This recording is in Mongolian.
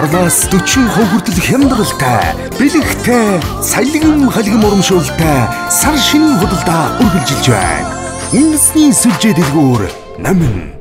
30-аас 40% хүртэл хямдгалтай, бэлэгтэй, саялган халигм урамшуултай сар шинийн худалдаа үргэлжилж байна. Үндэсний сүлжээ дэлгүүр Номин